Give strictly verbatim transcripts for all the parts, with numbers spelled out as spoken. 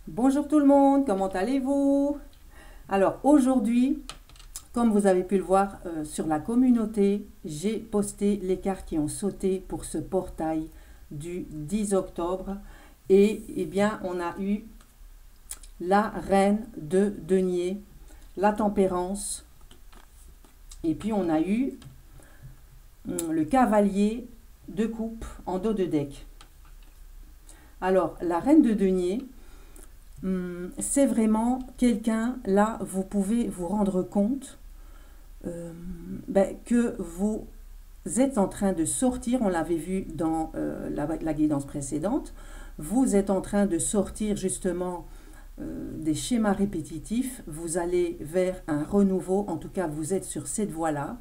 Bonjour tout le monde, comment allez-vous? Alors aujourd'hui, comme vous avez pu le voir euh, sur la communauté, j'ai posté les cartes qui ont sauté pour ce portail du dix octobre. Et eh bien, on a eu la reine de denier, la tempérance, et puis on a eu hum, le cavalier de coupe en dos de deck. Alors, la reine de denier, hum, c'est vraiment quelqu'un, là, vous pouvez vous rendre compte euh, ben, que vous êtes en train de sortir, on l'avait vu dans euh, la, la guidance précédente, vous êtes en train de sortir justement euh, des schémas répétitifs, vous allez vers un renouveau, en tout cas vous êtes sur cette voie-là,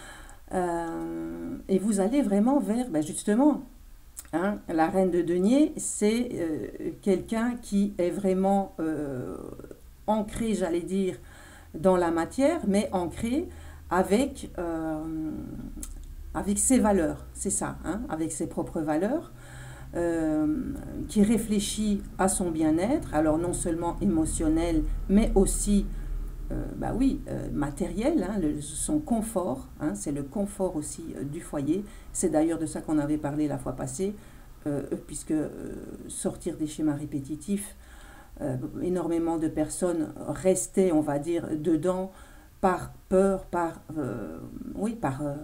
euh, et vous allez vraiment vers, ben justement, hein, la reine de denier, c'est euh, quelqu'un qui est vraiment euh, ancré, j'allais dire, dans la matière, mais ancré avec, euh, avec ses valeurs, c'est ça, hein, avec ses propres valeurs, euh, qui réfléchit à son bien-être, alors non seulement émotionnel, mais aussi, euh, bah oui, euh, matériel, hein, le, son confort, hein, c'est le confort aussi euh, du foyer. C'est d'ailleurs de ça qu'on avait parlé la fois passée, euh, puisque euh, sortir des schémas répétitifs, euh, énormément de personnes restaient, on va dire, dedans par peur, par, euh, oui, par, euh,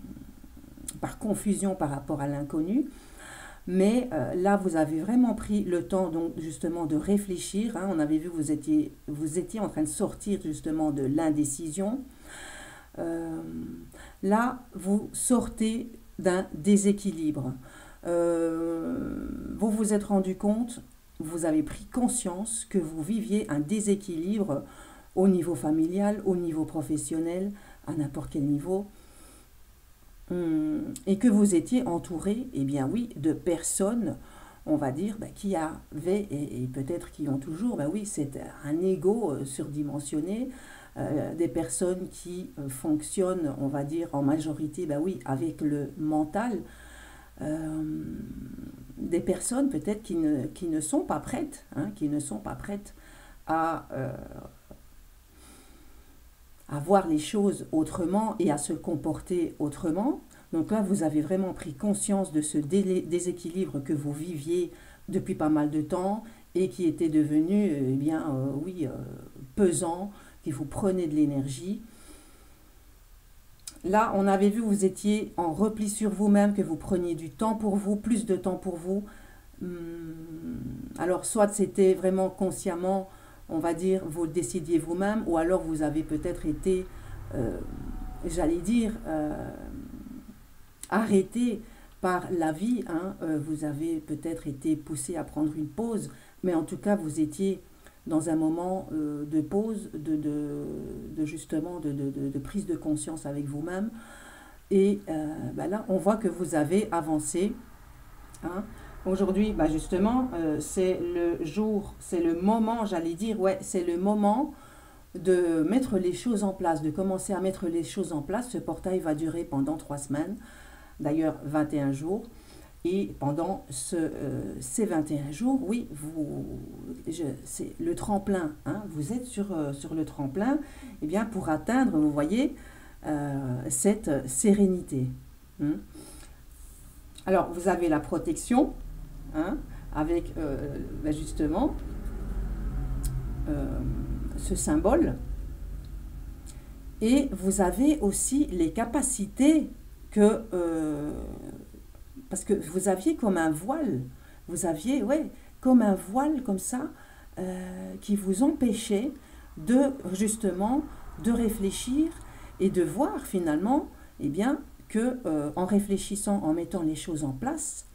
par confusion par rapport à l'inconnu. Mais euh, là, vous avez vraiment pris le temps, donc, justement, de réfléchir. Hein. On avait vu que vous étiez, vous étiez en train de sortir justement de l'indécision. Euh, Là, vous sortez d'un déséquilibre. Euh, vous vous êtes rendu compte, vous avez pris conscience que vous viviez un déséquilibre au niveau familial, au niveau professionnel, à n'importe quel niveau, hum, et que vous étiez entouré, eh bien oui, de personnes, on va dire, bah, qui avaient, et, et peut-être qui ont toujours, bah oui, c'est un ego euh, surdimensionné, euh, des personnes qui euh, fonctionnent, on va dire, en majorité, bah oui, avec le mental, euh, des personnes peut-être qui ne, qui ne sont pas prêtes, hein, qui ne sont pas prêtes à, euh, à voir les choses autrement et à se comporter autrement. Donc là, vous avez vraiment pris conscience de ce déséquilibre que vous viviez depuis pas mal de temps et qui était devenu, euh, eh bien, euh, oui, euh, pesant, qui vous prenait de l'énergie. Là, on avait vu que vous étiez en repli sur vous-même, que vous preniez du temps pour vous, plus de temps pour vous. Hum, Alors, soit c'était vraiment consciemment, on va dire, vous le décidiez vous-même, ou alors vous avez peut-être été, euh, j'allais dire, euh, arrêté par la vie. Hein. Euh, vous avez peut-être été poussé à prendre une pause, mais en tout cas, vous étiez dans un moment euh, de pause, de, de, de justement de, de, de, de prise de conscience avec vous-même. Et euh, ben là, on voit que vous avez avancé. Hein. Aujourd'hui, bah justement, euh, c'est le jour, c'est le moment, j'allais dire, ouais, c'est le moment de mettre les choses en place, de commencer à mettre les choses en place. Ce portail va durer pendant trois semaines, d'ailleurs vingt et un jours. Et pendant ce, euh, ces vingt et un jours, oui, vous, c'est le tremplin. Hein, vous êtes sur, euh, sur le tremplin, eh bien, pour atteindre, vous voyez, euh, cette sérénité. Hein. Alors, vous avez la protection, hein, avec euh, ben justement euh, ce symbole. Et vous avez aussi les capacités que... Euh, parce que vous aviez comme un voile, vous aviez, ouais, comme un voile comme ça, euh, qui vous empêchait de, justement, de réfléchir et de voir finalement, eh bien, que euh, en réfléchissant, en mettant les choses en place,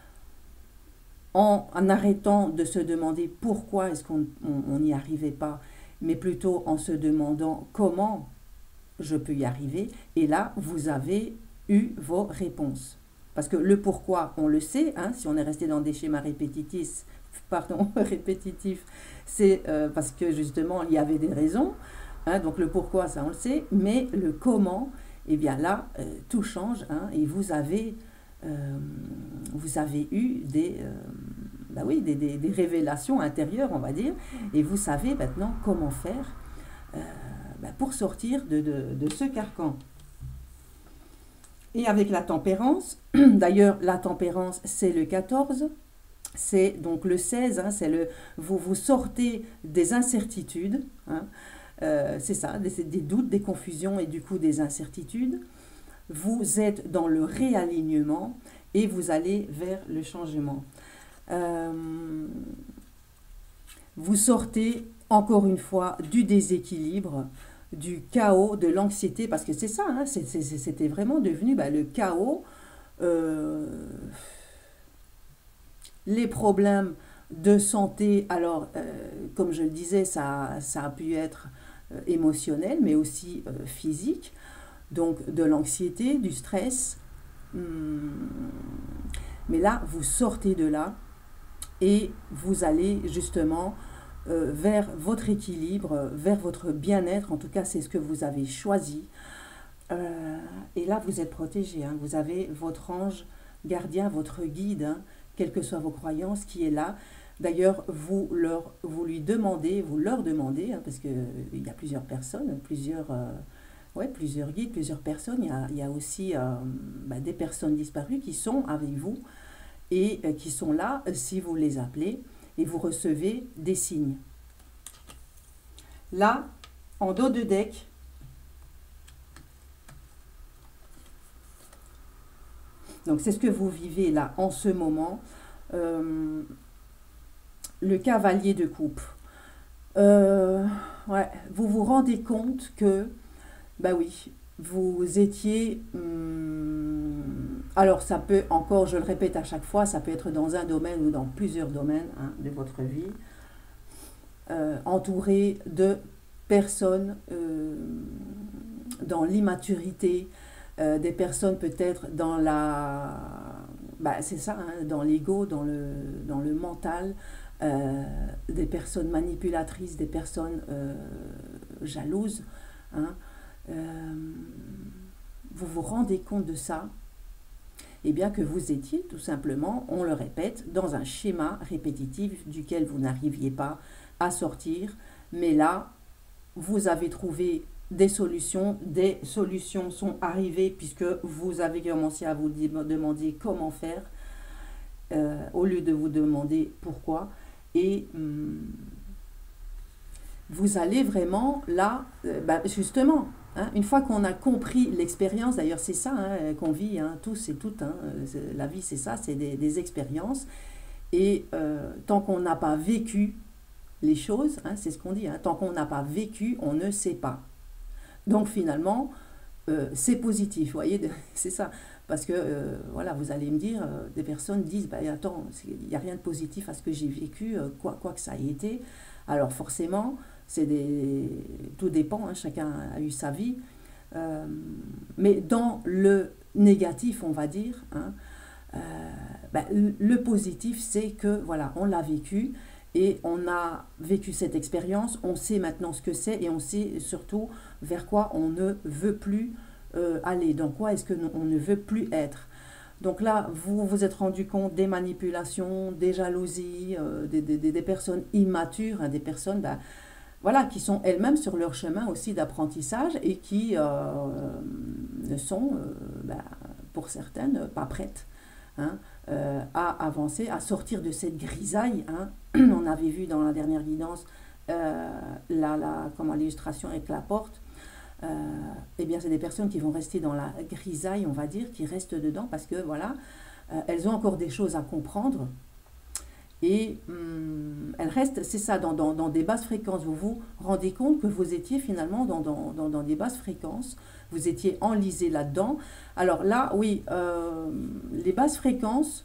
en, en arrêtant de se demander pourquoi est-ce qu'on n'y arrivait pas, mais plutôt en se demandant comment je peux y arriver, et là, vous avez eu vos réponses. Parce que le pourquoi, on le sait, hein, si on est resté dans des schémas répétitifs, pardon, répétitifs, c'est euh, parce que justement, il y avait des raisons. Hein, donc le pourquoi, ça on le sait, mais le comment, eh bien là, euh, tout change, hein, et vous avez, euh, vous avez eu des, euh, bah oui, des, des, des révélations intérieures, on va dire, et vous savez maintenant comment faire euh, bah, pour sortir de, de, de ce carcan. Et avec la tempérance, d'ailleurs la tempérance c'est le quatorze, c'est donc le seize, hein, c'est le, vous vous sortez des incertitudes, hein, euh, c'est ça, des, des doutes, des confusions et du coup des incertitudes. Vous êtes dans le réalignement et vous allez vers le changement. Euh, vous sortez encore une fois du déséquilibre, du chaos, de l'anxiété, parce que c'est ça, hein, c'était vraiment devenu bah, le chaos, euh, les problèmes de santé. Alors, euh, comme je le disais, ça, ça a pu être euh, émotionnel, mais aussi euh, physique, donc de l'anxiété, du stress. Hum, mais là, vous sortez de là et vous allez justement euh, vers votre équilibre, vers votre bien-être. En tout cas, c'est ce que vous avez choisi. Euh, et là, vous êtes protégé. Hein. Vous avez votre ange gardien, votre guide, hein, quelles que soient vos croyances, qui est là. D'ailleurs, vous, leur, vous lui demandez, vous leur demandez, hein, parce qu'il y a plusieurs personnes, plusieurs, euh, ouais, plusieurs guides, plusieurs personnes. Il y a, il y a aussi euh, bah, des personnes disparues qui sont avec vous et euh, qui sont là si vous les appelez et vous recevez des signes. Là, en dos de deck, donc c'est ce que vous vivez là en ce moment, euh, le cavalier de coupe. Euh, ouais, vous vous rendez compte que, bah oui, vous étiez... Hum, alors ça peut, encore, je le répète à chaque fois, ça peut être dans un domaine ou dans plusieurs domaines hein, de votre vie, euh, entouré de personnes euh, dans l'immaturité, euh, des personnes peut-être dans la... Bah, c'est ça, hein, dans l'ego, dans le, dans le mental, euh, des personnes manipulatrices, des personnes euh, jalouses, hein, euh, vous vous rendez compte de ça, et bien que vous étiez tout simplement, on le répète, dans un schéma répétitif duquel vous n'arriviez pas à sortir, mais là, vous avez trouvé des solutions, des solutions sont arrivées puisque vous avez commencé à vous demander comment faire, euh, au lieu de vous demander pourquoi, et hum, vous allez vraiment là, euh, bah, justement, hein, une fois qu'on a compris l'expérience, d'ailleurs c'est ça hein, qu'on vit hein, tous et toutes, hein, la vie c'est ça, c'est des, des expériences, et euh, tant qu'on n'a pas vécu les choses, hein, c'est ce qu'on dit, hein, tant qu'on n'a pas vécu, on ne sait pas. Donc finalement, euh, c'est positif, vous voyez, c'est ça. Parce que, euh, voilà, vous allez me dire, euh, des personnes disent, bah, attends, il n'y a rien de positif à ce que j'ai vécu, euh, quoi, quoi que ça ait été. Alors forcément, c'est des, tout dépend, hein, chacun a eu sa vie. Euh, mais dans le négatif, on va dire, hein, euh, bah, le positif, c'est que, voilà, on l'a vécu. Et on a vécu cette expérience, on sait maintenant ce que c'est et on sait surtout vers quoi on ne veut plus euh, aller, dans quoi est-ce qu'on ne veut plus être. Donc là, vous vous êtes rendu compte des manipulations, des jalousies, euh, des, des, des personnes immatures, hein, des personnes bah, voilà, qui sont elles-mêmes sur leur chemin aussi d'apprentissage et qui euh, ne sont, euh, bah, pour certaines, pas prêtes. Hein, euh, à avancer, à sortir de cette grisaille. Hein. On avait vu dans la dernière guidance euh, la, la, comment, l'illustration avec la porte. Euh, eh bien, c'est des personnes qui vont rester dans la grisaille, on va dire, qui restent dedans parce que, voilà, euh, elles ont encore des choses à comprendre. Et hum, elles restent, c'est ça, dans, dans, dans des basses fréquences. Vous vous rendez compte que vous étiez finalement dans, dans, dans, dans des basses fréquences. Vous étiez enlisé là-dedans. Alors là, oui, euh, les basses fréquences,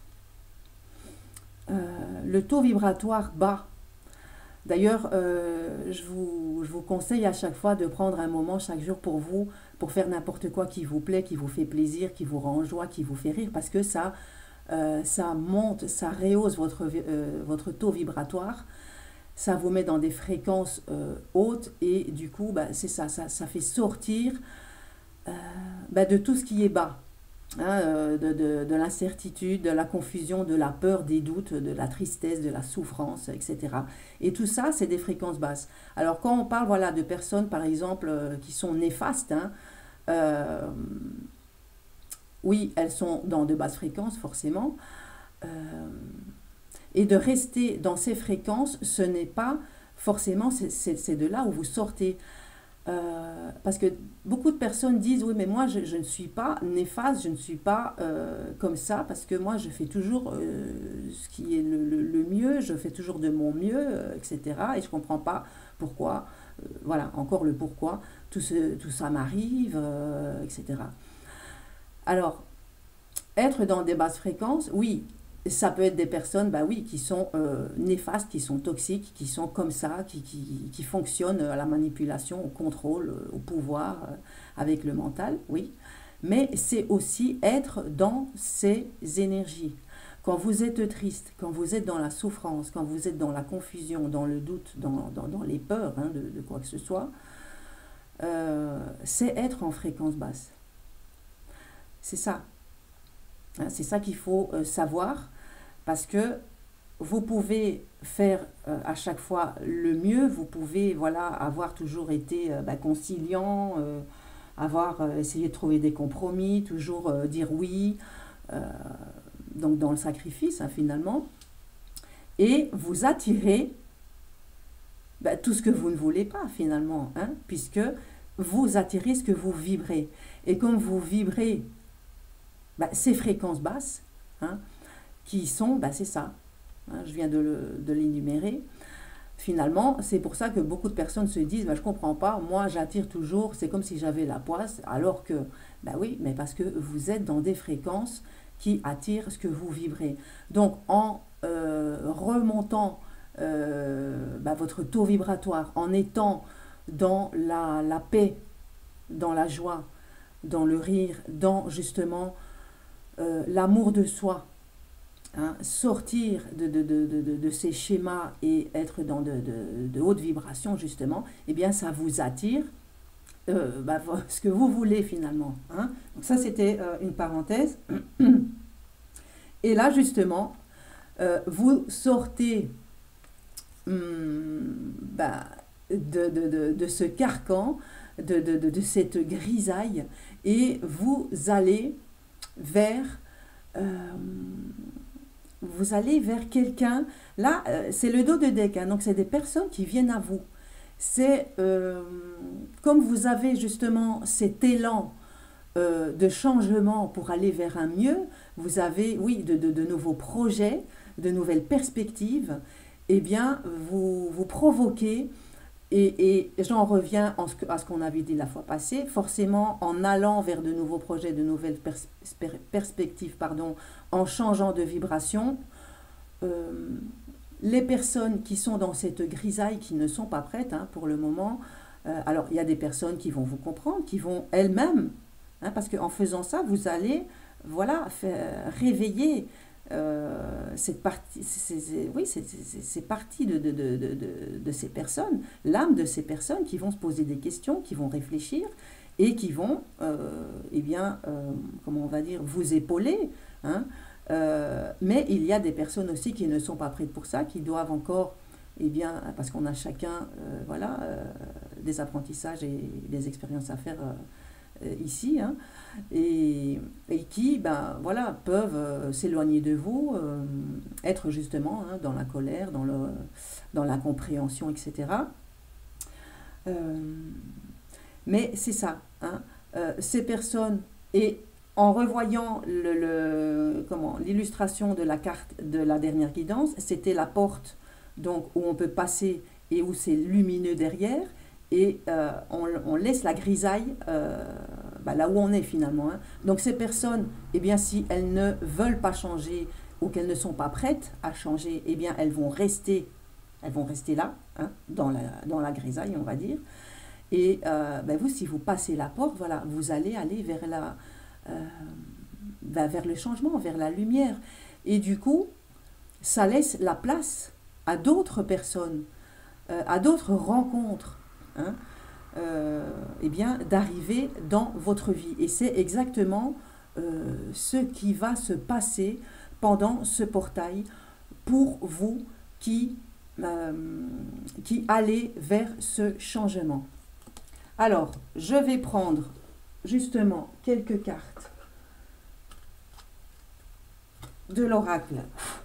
euh, le taux vibratoire bas. D'ailleurs, euh, je, vous, je vous conseille à chaque fois de prendre un moment chaque jour pour vous, pour faire n'importe quoi qui vous plaît, qui vous fait plaisir, qui vous rend joie, qui vous fait rire, parce que ça, euh, ça monte, ça rehausse votre, euh, votre taux vibratoire. Ça vous met dans des fréquences euh, hautes et du coup, bah, c'est ça, ça, ça fait sortir Euh, bah, de tout ce qui est bas. hein, euh, de, de, de l'incertitude, de la confusion, de la peur, des doutes, de la tristesse, de la souffrance, et cetera. Et tout ça, c'est des fréquences basses. Alors quand on parle voilà, de personnes, par exemple, euh, qui sont néfastes, hein, euh, oui, elles sont dans de basses fréquences, forcément. Euh, et de rester dans ces fréquences, ce n'est pas forcément, c'est de là où vous sortez. Euh, parce que beaucoup de personnes disent, oui, mais moi, je, je ne suis pas néfaste, je ne suis pas euh, comme ça, parce que moi, je fais toujours euh, ce qui est le, le, le mieux, je fais toujours de mon mieux, euh, et cetera. Et je ne comprends pas pourquoi, euh, voilà, encore le pourquoi, tout, ce, tout ça m'arrive, euh, et cetera. Alors, être dans des basses fréquences, oui, ça peut être des personnes, bah oui, qui sont euh, néfastes, qui sont toxiques, qui sont comme ça, qui, qui, qui fonctionnent à la manipulation, au contrôle, au pouvoir, euh, avec le mental, oui. Mais c'est aussi être dans ces énergies. Quand vous êtes triste, quand vous êtes dans la souffrance, quand vous êtes dans la confusion, dans le doute, dans, dans, dans les peurs hein, de, de quoi que ce soit, euh, c'est être en fréquence basse. C'est ça. Hein, c'est ça qu'il faut euh, savoir. Parce que vous pouvez faire euh, à chaque fois le mieux, vous pouvez voilà, avoir toujours été euh, bah, conciliant, euh, avoir euh, essayé de trouver des compromis, toujours euh, dire oui, euh, donc dans le sacrifice hein, finalement, et vous attirez bah, tout ce que vous ne voulez pas finalement, hein, puisque vous attirez ce que vous vibrez. Et comme vous vibrez bah, ces fréquences basses, hein, qui sont, bah c'est ça, hein, je viens de, de l'énumérer. Finalement, c'est pour ça que beaucoup de personnes se disent, bah, je ne comprends pas, moi j'attire toujours, c'est comme si j'avais la poisse, alors que, bah oui, mais parce que vous êtes dans des fréquences qui attirent ce que vous vibrez. Donc en euh, remontant euh, bah, votre taux vibratoire, en étant dans la, la paix, dans la joie, dans le rire, dans justement euh, l'amour de soi, hein, sortir de, de, de, de, de ces schémas et être dans de, de, de hautes vibrations justement, eh bien ça vous attire euh, bah, ce que vous voulez finalement. Hein. Donc ça c'était euh, une parenthèse. Et là justement, euh, vous sortez hum, bah, de, de, de, de ce carcan, de, de, de, de cette grisaille, et vous allez vers... Euh, vous allez vers quelqu'un, là euh, c'est le dos de deck, hein, donc c'est des personnes qui viennent à vous. C'est euh, comme vous avez justement cet élan euh, de changement pour aller vers un mieux, vous avez, oui, de, de, de nouveaux projets, de nouvelles perspectives, eh bien vous, vous provoquez, et, et j'en reviens en ce que, à ce qu'on avait dit la fois passée, forcément en allant vers de nouveaux projets, de nouvelles pers per perspectives, pardon, en changeant de vibration, euh, les personnes qui sont dans cette grisaille, qui ne sont pas prêtes hein, pour le moment, euh, alors il y a des personnes qui vont vous comprendre, qui vont elles-mêmes, hein, parce qu'en faisant ça, vous allez voilà, faire, réveiller euh, cette partie, c'est, c'est, oui, c'est partie de, de, de, de, de ces personnes, l'âme de ces personnes qui vont se poser des questions, qui vont réfléchir et qui vont, euh, eh bien, euh, comment on va dire, vous épauler. Hein, euh, mais il y a des personnes aussi qui ne sont pas prêtes pour ça, qui doivent encore, eh bien, parce qu'on a chacun, euh, voilà, euh, des apprentissages et des expériences à faire. Euh, ici, hein, et, et qui ben, voilà, peuvent euh, s'éloigner de vous, euh, être justement hein, dans la colère, dans, le, dans la compréhension, et cetera. Euh, mais c'est ça, hein, euh, ces personnes, et en revoyant le, le, comment, l'illustration de la carte de la dernière guidance, c'était la porte donc, où on peut passer et où c'est lumineux derrière, et euh, on, on laisse la grisaille euh, bah, là où on est finalement. Hein. Donc ces personnes, eh bien, si elles ne veulent pas changer ou qu'elles ne sont pas prêtes à changer, eh bien, elles vont rester, elles vont rester là, hein, dans, la, dans la grisaille, on va dire. Et euh, ben vous, si vous passez la porte, voilà, vous allez aller vers, la, euh, ben vers le changement, vers la lumière. Et du coup, ça laisse la place à d'autres personnes, euh, à d'autres rencontres, hein, euh, eh bien, d'arriver dans votre vie. Et c'est exactement euh, ce qui va se passer pendant ce portail pour vous qui, euh, qui allez vers ce changement. Alors, je vais prendre justement quelques cartes de l'oracle.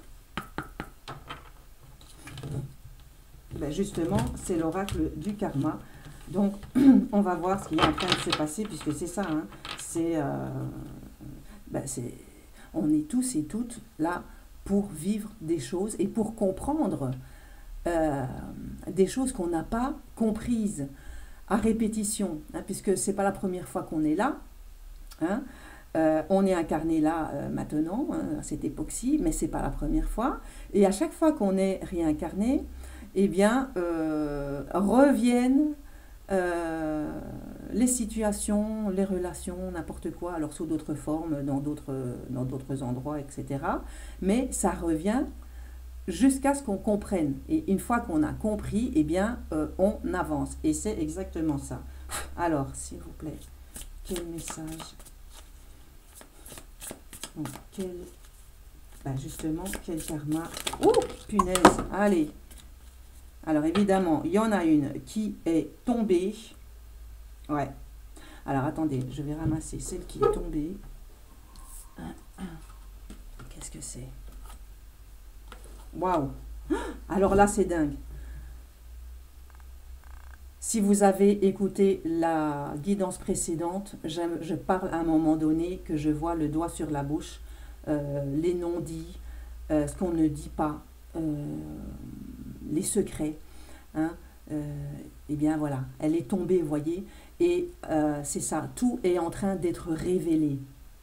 Ben justement, c'est l'oracle du karma. Donc, on va voir ce qui est en train de se passer, puisque c'est ça, hein, c'est, euh, ben c'est, on est tous et toutes là pour vivre des choses et pour comprendre euh, des choses qu'on n'a pas comprises à répétition, hein, puisque c'est pas la première fois qu'on est là, hein. Euh, on est incarné là euh, maintenant, hein, à cette époque-ci, mais c'est pas la première fois. Et à chaque fois qu'on est réincarné, eh bien, euh, reviennent euh, les situations, les relations, n'importe quoi, alors sous d'autres formes, dans d'autres, dans d'autres endroits, et cetera. Mais ça revient jusqu'à ce qu'on comprenne. Et une fois qu'on a compris, eh bien, euh, on avance. Et c'est exactement ça. Alors, s'il vous plaît, quel message? Donc, quel... Ben justement, quel karma? Oh, punaise, allez. Alors, évidemment, il y en a une qui est tombée. Ouais. Alors, attendez, je vais ramasser celle qui est tombée. Qu'est-ce que c'est? Waouh! Alors là, c'est dingue. Si vous avez écouté la guidance précédente, je, je parle à un moment donné que je vois le doigt sur la bouche, euh, les non-dits, euh, ce qu'on ne dit pas, euh, les secrets. Hein, euh, et bien voilà, elle est tombée, vous voyez, et euh, c'est ça, tout est en train d'être révélé.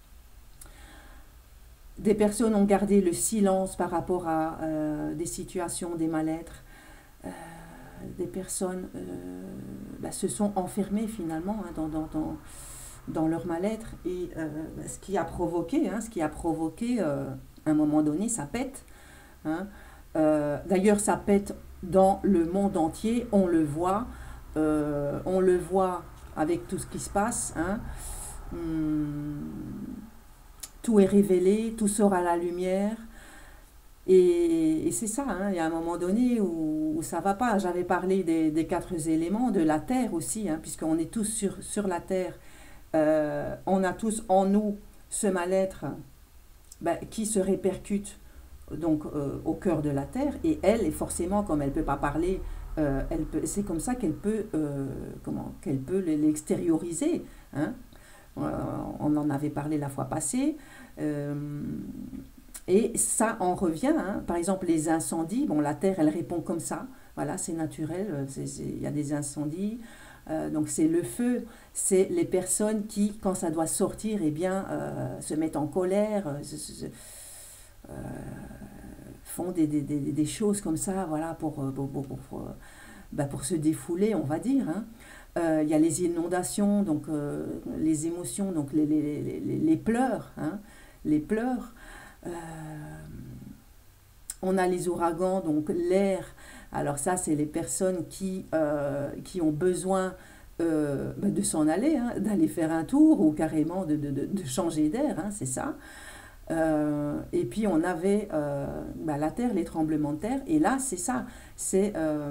Des personnes ont gardé le silence par rapport à euh, des situations, des mal-être. Euh, des personnes euh, bah, se sont enfermées finalement hein, dans, dans, dans, dans leur mal-être et euh, bah, ce qui a provoqué, hein, ce qui a provoqué euh, à un moment donné, ça pète. Hein. Euh, D'ailleurs, ça pète dans le monde entier, on le voit, euh, on le voit avec tout ce qui se passe. Hein. Hum, tout est révélé, tout sort à la lumière. Et, et c'est ça, hein, il y a un moment donné où, où ça ne va pas. J'avais parlé des, des quatre éléments, de la terre aussi, hein, puisqu'on est tous sur, sur la terre. Euh, on a tous en nous ce mal-être ben, qui se répercute donc, euh, au cœur de la terre. Et elle, et forcément, comme elle ne peut pas parler, euh, elle peut, c'est comme ça qu'elle peut, euh, comment, qu'elle peut l'extérioriser. Hein. Euh, on en avait parlé la fois passée. Euh, Et ça en revient, hein. Par exemple les incendies, bon la terre elle répond comme ça, voilà c'est naturel, il y a des incendies, euh, donc c'est le feu, c'est les personnes qui quand ça doit sortir, eh bien euh, se mettent en colère, euh, se, se, euh, font des, des, des, des choses comme ça, voilà pour, pour, pour, pour, bah, pour se défouler on va dire, hein. Euh, il y a les inondations, donc euh, les émotions, donc les, les, les, les pleurs, hein, les pleurs. Euh, on a les ouragans, donc l'air. Alors ça, c'est les personnes qui, euh, qui ont besoin euh, de s'en aller, hein, d'aller faire un tour ou carrément de, de, de changer d'air, hein, c'est ça. Euh, et puis on avait euh, bah, la terre, les tremblements de terre. Et là, c'est ça. C'est euh,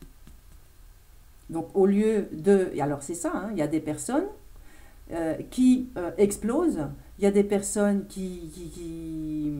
donc au lieu de... Alors c'est ça, hein, il y a des personnes euh, qui euh, explosent. Il y a des personnes qui, qui, qui,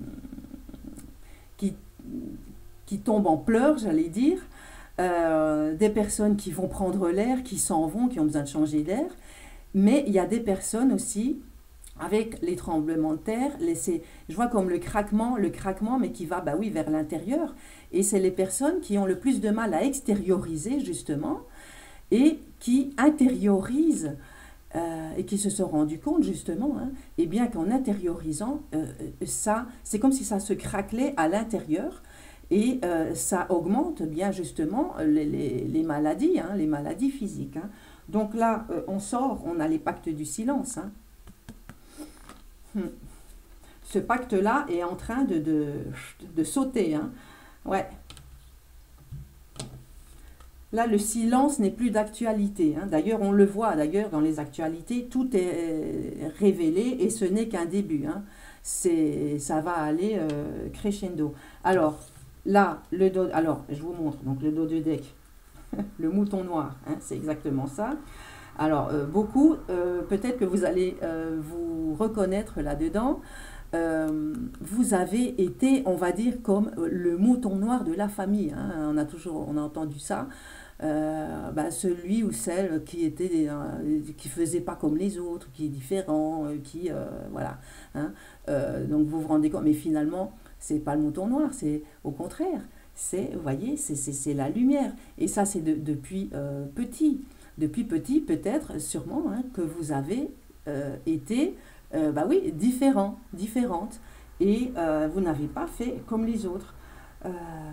qui, qui tombent en pleurs, j'allais dire, euh, des personnes qui vont prendre l'air, qui s'en vont, qui ont besoin de changer d'air, mais il y a des personnes aussi, avec les tremblements de terre, les, je vois comme le craquement, le craquement, mais qui va bah oui, vers l'intérieur, et c'est les personnes qui ont le plus de mal à extérioriser, justement, et qui intériorisent Euh, et qui se sont rendus compte justement, hein, et bien qu'en intériorisant, euh, ça, c'est comme si ça se craquelait à l'intérieur et euh, ça augmente bien justement les, les, les maladies, hein, les maladies physiques. Hein. Donc là, euh, on sort, on a les pactes du silence. Hein. Hmm. Ce pacte-là est en train de, de, de sauter. Hein. Ouais. Là, le silence n'est plus d'actualité, hein. D'ailleurs, on le voit, d'ailleurs, dans les actualités, tout est révélé et ce n'est qu'un début, hein. C'est, ça va aller euh, crescendo. Alors, là, le dos, alors, je vous montre, donc le dos de deck, le mouton noir, hein, c'est exactement ça. Alors, euh, beaucoup, euh, peut-être que vous allez euh, vous reconnaître là-dedans. Euh, vous avez été, on va dire, comme le mouton noir de la famille, hein. On a toujours, on a entendu ça. Euh, bah, celui ou celle qui était, euh, qui faisait pas comme les autres, qui est différent, euh, qui, euh, voilà, hein. Euh, donc vous vous rendez compte, mais finalement, c'est pas le mouton noir, c'est au contraire. C'est, vous voyez, c'est c'est- c'est la lumière. Et ça, c'est de- depuis euh, petit. Depuis petit, peut-être, sûrement, hein, que vous avez euh, été, euh, bah oui, différent, différente. Et euh, vous n'avez pas fait comme les autres. Euh,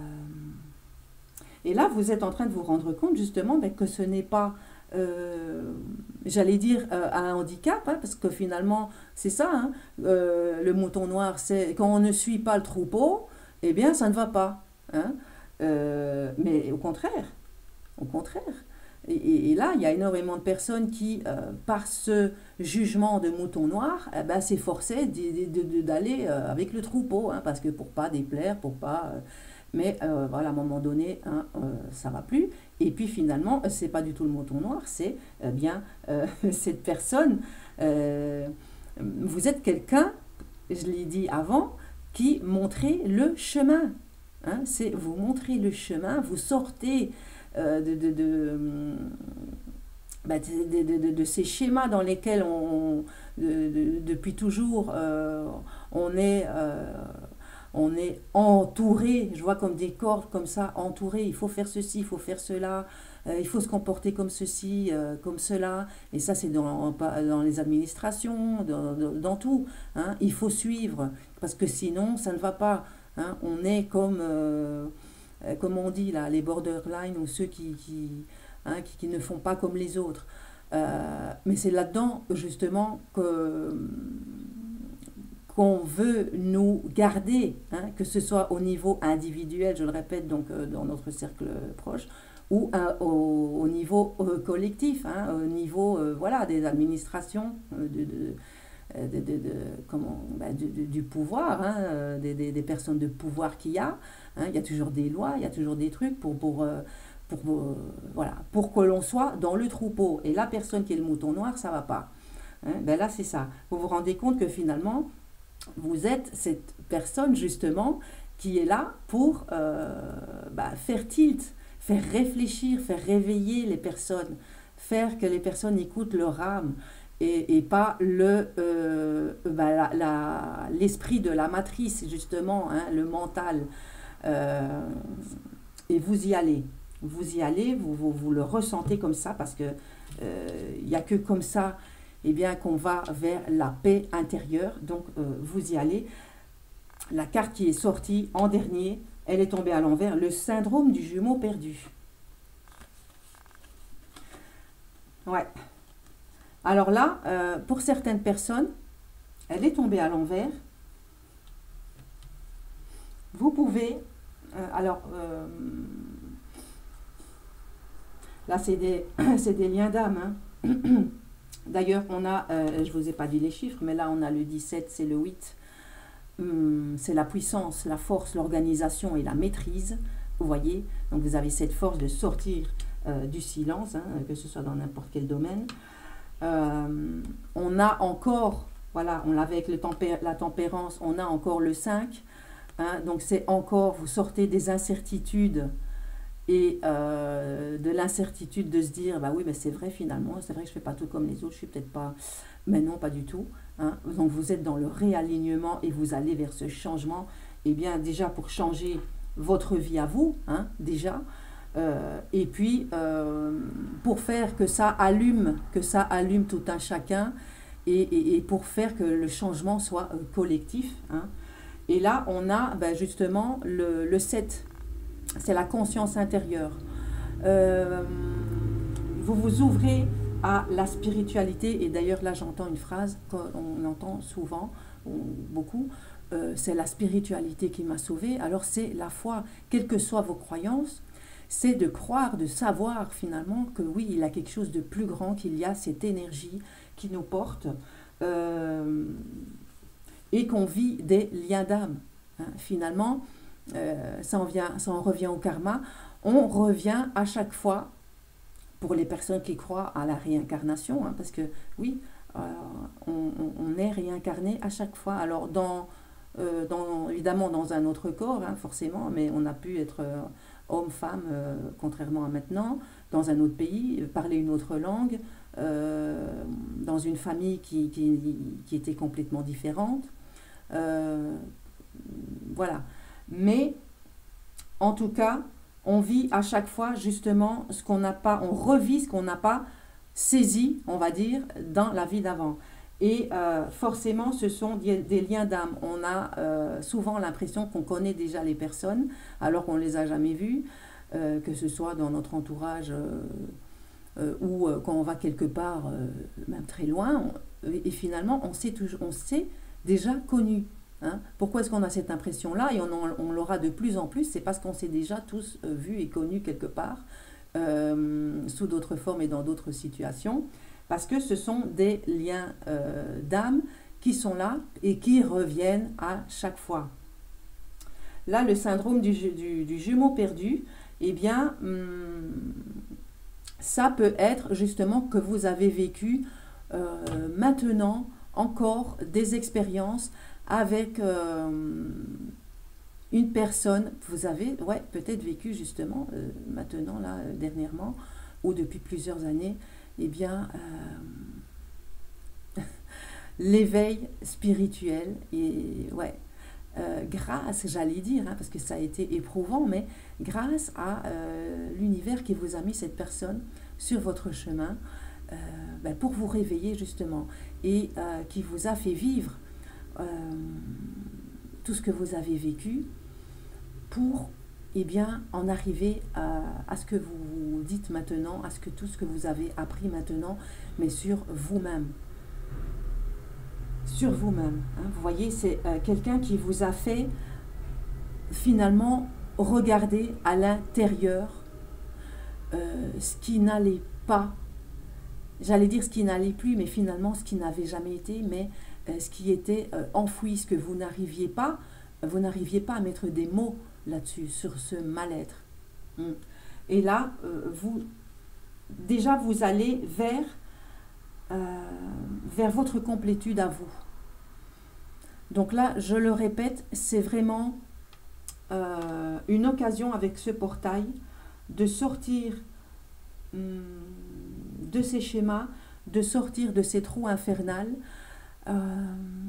et là, vous êtes en train de vous rendre compte, justement, ben, que ce n'est pas, euh, j'allais dire, euh, un handicap, hein, parce que finalement, c'est ça, hein, euh, le mouton noir, c'est quand on ne suit pas le troupeau, eh bien, ça ne va pas, hein. Euh, mais au contraire, au contraire. Et, et- et là, il y a énormément de personnes qui, euh, par ce jugement de mouton noir, eh ben, s'efforçaient d'y- de- de- d'aller euh, avec le troupeau, hein, parce que pour pas déplaire, pour pas... euh, mais euh, voilà, à un moment donné, hein, euh, ça va plus. Et puis finalement, euh, c'est pas du tout le mouton noir, c'est euh, bien euh, cette personne. euh, vous êtes quelqu'un, je l'ai dit avant, qui montrait le chemin, hein. C'est vous montrez le chemin, vous sortez euh, de, de, de, hum, bah, de, de- de- de ces schémas dans lesquels on, de- de- depuis toujours euh, on est, euh, on est entouré, je vois comme des cordes comme ça, entouré, il faut faire ceci, il faut faire cela, euh, il faut se comporter comme ceci, euh, comme cela, et ça c'est dans, dans les administrations, dans, dans- dans tout, hein. Il faut suivre, parce que sinon ça ne va pas, hein. On est comme, euh, euh, comme on dit là, les borderline ou ceux qui, qui, hein, qui, qui ne font pas comme les autres. Euh, mais c'est là-dedans justement que qu'on veut nous garder, hein, que ce soit au niveau individuel, je le répète, donc euh, dans notre cercle proche, ou euh, au, au niveau euh, collectif, hein, au niveau euh, voilà, des administrations, euh, de, de, euh, de, de, de, comment, bah, du, du, du pouvoir, hein, euh, des, des, des personnes de pouvoir qu'il y a. Hein, il y a toujours des lois, il y a toujours des trucs pour, pour, euh, pour, euh, voilà, pour que l'on soit dans le troupeau. Et la personne qui est le mouton noir, ça ne va pas. Hein, ben là, c'est ça. Vous vous rendez compte que finalement, vous êtes cette personne justement qui est là pour euh, bah, faire tilt, faire réfléchir, faire réveiller les personnes, faire que les personnes écoutent leur âme et, et pas le euh, bah, la- la- l'esprit de la matrice justement, hein, le mental. Euh, et vous y allez. Vous y allez, vous, vous, vous le ressentez comme ça parce que euh, il n'y a que comme ça eh bien, qu'on va vers la paix intérieure. Donc, euh, vous y allez. La carte qui est sortie en dernier, elle est tombée à l'envers, le syndrome du jumeau perdu. Ouais. Alors là, euh, pour certaines personnes, elle est tombée à l'envers. Vous pouvez, euh, alors, euh, là, c'est des, c'est des liens d'âme, hein. D'ailleurs, on a, euh, je ne vous ai pas dit les chiffres, mais là, on a le dix-sept, c'est le huit. Hum, c'est la puissance, la force, l'organisation et la maîtrise. Vous voyez, donc vous avez cette force de sortir euh, du silence, hein, que ce soit dans n'importe quel domaine. Euh, on a encore, voilà, on l'avait avec le tempé la tempérance, on a encore le cinq. Hein, donc c'est encore, vous sortez des incertitudes et euh, de l'incertitude de se dire, bah oui, mais c'est vrai finalement, c'est vrai que je ne fais pas tout comme les autres, je suis peut-être pas, mais non, pas du tout. Hein. Donc vous êtes dans le réalignement et vous allez vers ce changement, et bien déjà pour changer votre vie à vous, hein, déjà, euh, et puis euh, pour faire que ça allume, que ça allume tout un chacun, et, et, et pour faire que le changement soit euh, collectif. Hein. Et là, on a ben, justement le, le sept. C'est la conscience intérieure. Euh, vous vous ouvrez à la spiritualité, et d'ailleurs là j'entends une phrase qu'on entend souvent, beaucoup, euh, c'est la spiritualité qui m'a sauvé. Alors c'est la foi, quelles que soient vos croyances, c'est de croire, de savoir finalement que oui, il y a quelque chose de plus grand, qu'il y a cette énergie qui nous porte euh, et qu'on vit des liens d'âme. Hein. Finalement, euh, ça, en vient, ça en revient au karma. On revient à chaque fois, pour les personnes qui croient à la réincarnation, hein, parce que oui, euh, on, on est réincarné à chaque fois. Alors, dans, euh, dans, évidemment, dans un autre corps, hein, forcément, mais on a pu être euh, homme, femme, euh, contrairement à maintenant, dans un autre pays, parler une autre langue, euh, dans une famille qui, qui, qui était complètement différente. Euh, voilà. Mais, en tout cas, on vit à chaque fois justement ce qu'on n'a pas, on revit ce qu'on n'a pas saisi, on va dire, dans la vie d'avant. Et euh, forcément, ce sont des, des liens d'âme. On a euh, souvent l'impression qu'on connaît déjà les personnes, alors qu'on ne les a jamais vues, euh, que ce soit dans notre entourage euh, euh, ou euh, quand on va quelque part, euh, même très loin. On, et finalement, on s'est on s'est déjà connu. Hein. Pourquoi est-ce qu'on a cette impression-là? Et on, on l'aura de plus en plus, c'est parce qu'on s'est déjà tous euh, vus et connus quelque part, euh, sous d'autres formes et dans d'autres situations, parce que ce sont des liens euh, d'âme qui sont là et qui reviennent à chaque fois. Là, le syndrome du, du, du jumeau perdu, eh bien, hum, ça peut être justement que vous avez vécu euh, maintenant encore des expériences avec euh, une personne, vous avez ouais, peut-être vécu justement, euh, maintenant, là, euh, dernièrement, ou depuis plusieurs années, eh bien, euh, l'éveil spirituel, et ouais, euh, grâce, j'allais dire, hein, parce que ça a été éprouvant, mais grâce à euh, l'univers qui vous a mis cette personne sur votre chemin, euh, ben, pour vous réveiller justement, et euh, qui vous a fait vivre Euh, tout ce que vous avez vécu pour eh bien, en arriver à, à ce que vous dites maintenant, à ce que tout ce que vous avez appris maintenant, mais sur vous-même. Sur vous-même. Hein. Vous voyez, c'est euh, quelqu'un qui vous a fait finalement regarder à l'intérieur euh, ce qui n'allait pas. J'allais dire ce qui n'allait plus, mais finalement ce qui n'avait jamais été, mais euh, ce qui était euh, enfoui, ce que vous n'arriviez pas, vous n'arriviez pas à mettre des mots là-dessus, sur ce mal-être. Hum. Et là, euh, vous, déjà vous allez vers, euh, vers votre complétude à vous. Donc là, je le répète, c'est vraiment euh, une occasion avec ce portail de sortir hum, de ces schémas, de sortir de ces trous infernales, euh,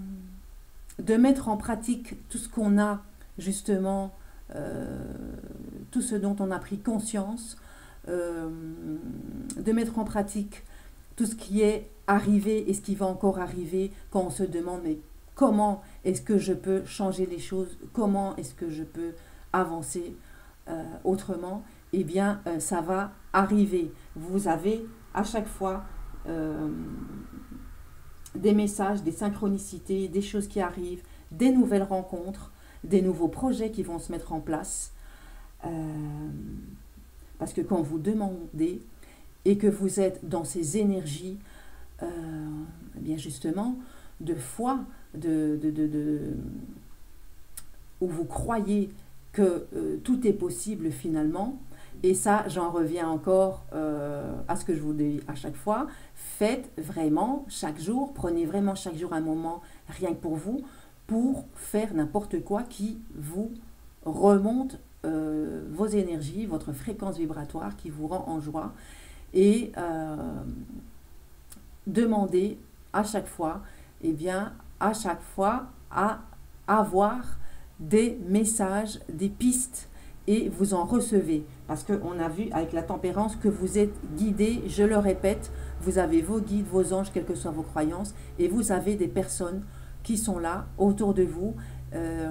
de mettre en pratique tout ce qu'on a justement, euh, tout ce dont on a pris conscience, euh, de mettre en pratique tout ce qui est arrivé et ce qui va encore arriver quand on se demande mais comment est-ce que je peux changer les choses, comment est-ce que je peux avancer euh, autrement, eh bien euh, ça va arriver. Vous avez à chaque fois euh, des messages, des synchronicités, des choses qui arrivent, des nouvelles rencontres, des nouveaux projets qui vont se mettre en place. Euh, parce que quand vous demandez et que vous êtes dans ces énergies, euh, eh bien justement, de foi, de, de, de, de, où vous croyez que euh, tout est possible finalement. Et ça, j'en reviens encore euh, à ce que je vous dis à chaque fois. Faites vraiment chaque jour, prenez vraiment chaque jour un moment rien que pour vous, pour faire n'importe quoi qui vous remonte euh, vos énergies, votre fréquence vibratoire qui vous rend en joie. Et euh, demandez à chaque fois, eh bien, à chaque fois à avoir des messages, des pistes, et vous en recevez. Parce qu'on a vu avec la tempérance que vous êtes guidé, je le répète, vous avez vos guides, vos anges, quelles que soient vos croyances, et vous avez des personnes qui sont là, autour de vous, euh,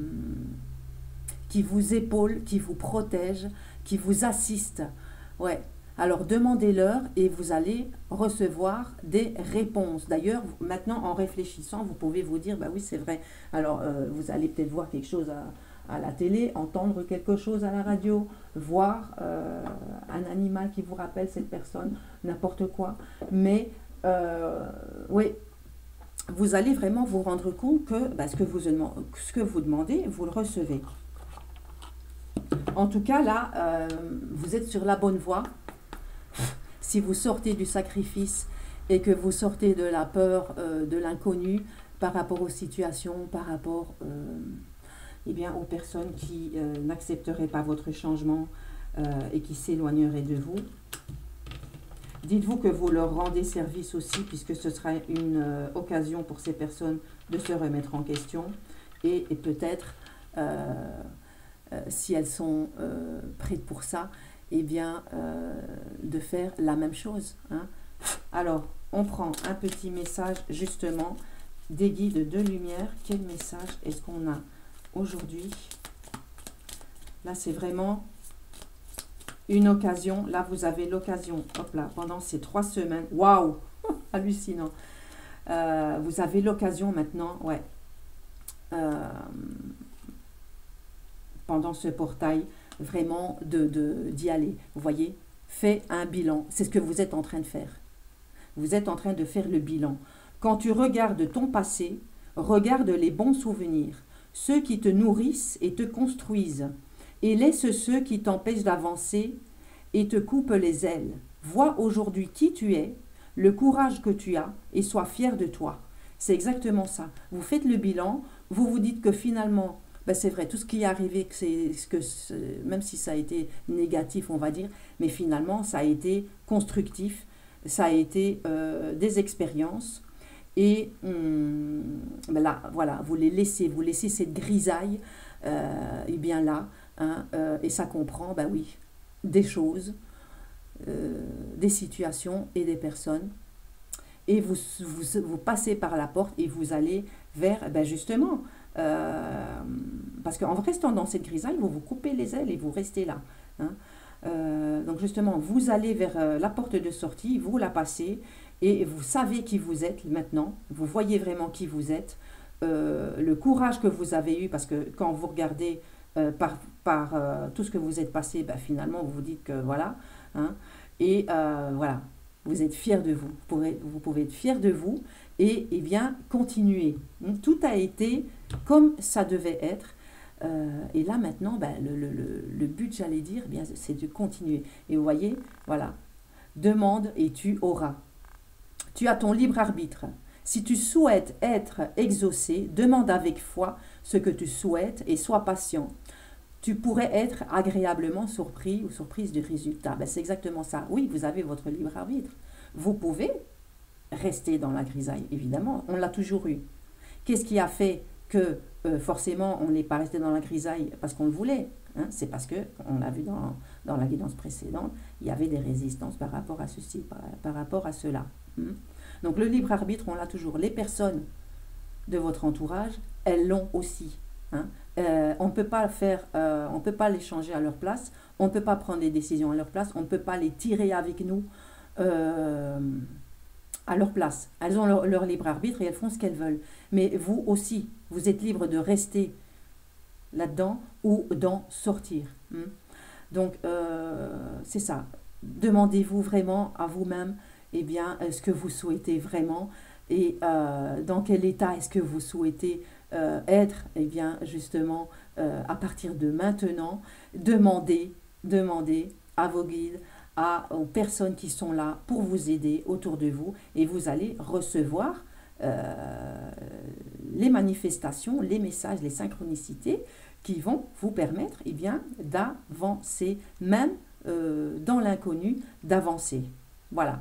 qui vous épaulent, qui vous protègent, qui vous assistent. Ouais. Alors demandez-leur et vous allez recevoir des réponses. D'ailleurs, maintenant en réfléchissant, vous pouvez vous dire, bah oui c'est vrai. Alors euh, vous allez peut-être voir quelque chose à à la télé, entendre quelque chose à la radio, voir euh, un animal qui vous rappelle cette personne, n'importe quoi. Mais euh, oui, vous allez vraiment vous rendre compte que bah, ce, que vous, ce que vous demandez, vous le recevez. En tout cas, là, euh, vous êtes sur la bonne voie. Si vous sortez du sacrifice et que vous sortez de la peur, euh, de l'inconnu, par rapport aux situations, par rapport euh, eh bien, aux personnes qui euh, n'accepteraient pas votre changement euh, et qui s'éloigneraient de vous. Dites-vous que vous leur rendez service aussi, puisque ce sera une euh, occasion pour ces personnes de se remettre en question et, et peut-être, euh, euh, si elles sont euh, prêtes pour ça, eh bien, euh, de faire la même chose. Hein. Alors, on prend un petit message justement des guides de lumière. Quel message est-ce qu'on a aujourd'hui? Là, c'est vraiment une occasion. Là, vous avez l'occasion, hop là, pendant ces trois semaines. Waouh, hallucinant. Euh, vous avez l'occasion maintenant, ouais, euh, pendant ce portail, vraiment de, de, d'y aller. Vous voyez, fais un bilan. C'est ce que vous êtes en train de faire. Vous êtes en train de faire le bilan. Quand tu regardes ton passé, regarde les bons souvenirs, ceux qui te nourrissent et te construisent, et laisse ceux qui t'empêchent d'avancer et te coupent les ailes. Vois aujourd'hui qui tu es, le courage que tu as, et sois fier de toi. C'est exactement ça. Vous faites le bilan, vous vous dites que finalement, ben c'est vrai, tout ce qui est arrivé, que c'est, que même si ça a été négatif, on va dire, mais finalement, ça a été constructif, ça a été euh, des expériences. Et hum, ben là, voilà, vous les laissez, vous laissez cette grisaille, euh, et bien là, hein, euh, et ça comprend, ben oui, des choses, euh, des situations et des personnes. Et vous, vous, vous passez par la porte et vous allez vers, ben justement, euh, parce qu'en restant dans cette grisaille, vous vous coupez les ailes et vous restez là. Hein. Euh, donc justement, vous allez vers euh, la porte de sortie, vous la passez, et vous savez qui vous êtes maintenant, vous voyez vraiment qui vous êtes, euh, le courage que vous avez eu, parce que quand vous regardez euh, par, par euh, tout ce que vous êtes passé, ben, finalement vous vous dites que voilà, hein, et euh, voilà, vous êtes fiers de vous, vous pouvez, vous pouvez être fiers de vous, et, et bien continuer. Tout a été comme ça devait être, euh, et là maintenant, ben, le, le, le, le but, j'allais dire, eh bien, c'est de continuer. Et vous voyez, voilà, demande et tu auras. Tu as ton libre arbitre. Si tu souhaites être exaucé, demande avec foi ce que tu souhaites et sois patient. Tu pourrais être agréablement surpris ou surprise du résultat. Ben, c'est exactement ça. Oui, vous avez votre libre arbitre. Vous pouvez rester dans la grisaille, évidemment. On l'a toujours eu. Qu'est-ce qui a fait que euh, forcément on n'est pas resté dans la grisaille parce qu'on le voulait, hein? C'est parce que, on l'a vu dans, dans la guidance précédente, il y avait des résistances par rapport à ceci, par, par rapport à cela. Hein? Donc le libre arbitre, on l'a toujours. Les personnes de votre entourage, elles l'ont aussi. Hein? Euh, on ne peut pas faire, euh, on peut pas les changer à leur place, on ne peut pas prendre des décisions à leur place, on ne peut pas les tirer avec nous euh, à leur place. Elles ont leur, leur libre arbitre et elles font ce qu'elles veulent. Mais vous aussi, vous êtes libre de rester là-dedans ou d'en sortir. Hein? Donc, euh, c'est ça. Demandez-vous vraiment à vous-même eh bien, ce que vous souhaitez vraiment et euh, dans quel état est-ce que vous souhaitez euh, être, eh bien, justement, euh, à partir de maintenant, demandez, demandez à vos guides, à, aux personnes qui sont là pour vous aider autour de vous et vous allez recevoir euh, les manifestations, les messages, les synchronicités qui vont vous permettre eh bien, d'avancer, même euh, dans l'inconnu, d'avancer. Voilà.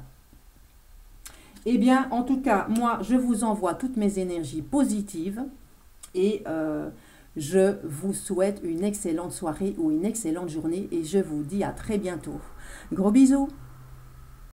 Eh bien, en tout cas, moi, je vous envoie toutes mes énergies positives et euh, je vous souhaite une excellente soirée ou une excellente journée et je vous dis à très bientôt. Gros bisous!